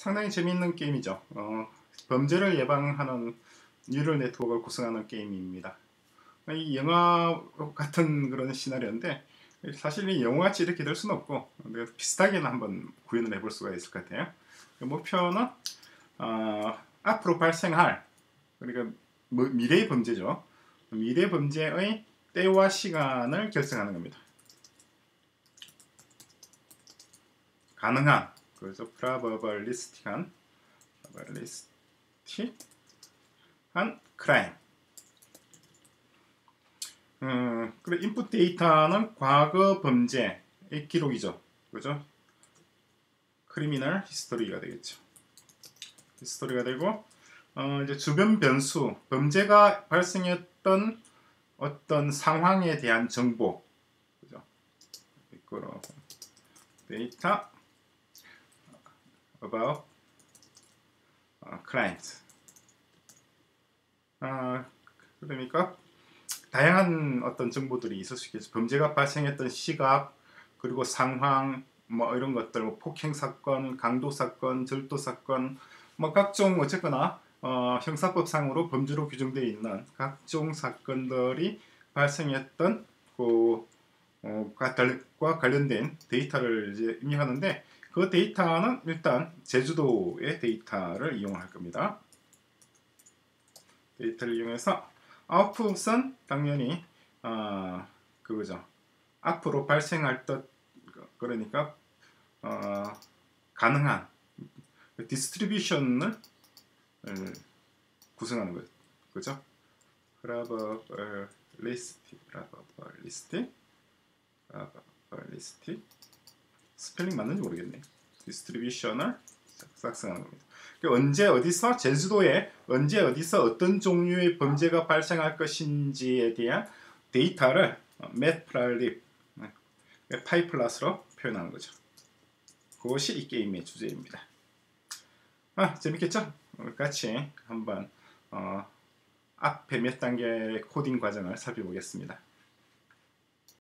상당히 재미있는 게임이죠. 범죄를 예방하는 뉴럴 네트워크를 구성하는 게임입니다. 이 영화 같은 그런 시나리오인데 사실 이 영화같이 이렇게 될 수는 없고 비슷하게는 한번 구현을 해볼 수가 있을 것 같아요. 목표는 앞으로 발생할, 그러니까 미래의 범죄죠. 미래 범죄의 때와 시간을 결정하는 겁니다. 가능한, 그래서 probabilistic한 크라임. 그래, 인풋 데이터는 과거 범죄의 기록이죠. 그죠? 크리미널 히스토리가 되겠죠. 히스토리가 되고, 이제 주변 변수, 범죄가 발생했던 어떤 상황에 대한 정보, 그죠? 이거로 데이터 about client. 그러니까 다양한 어떤 정보들이 있을 수 있겠죠. 범죄가 발생했던 시각, 그리고 상황, 뭐 이런 것들, 뭐 폭행 사건, 강도 사건, 절도 사건, 뭐 각종 어쨌거나 형사법상으로 범죄로 규정되어 있는 각종 사건들이 발생했던 과 관련된 데이터를 이제 입력하는데, 그 데이터는 일단 제주도의 데이터를 이용할 겁니다. 데이터를 이용해서 아웃풋은 당연히 그거죠. 앞으로 발생할 것, 그러니까 가능한 디스트리뷰션을 구성하는 거죠. 그죠? probabilistic 스펠링 맞는지 모르겠네. 디스트리뷰션을 작성하는 겁니다. 언제 어디서, 제주도에 언제 어디서 어떤 종류의 범죄가 발생할 것인지에 대한 데이터를 matplotlib 파이플럿으로 표현하는 거죠. 그것이 이 게임의 주제입니다. 재밌겠죠? 같이 한번 앞에 몇 단계의 코딩 과정을 살펴보겠습니다.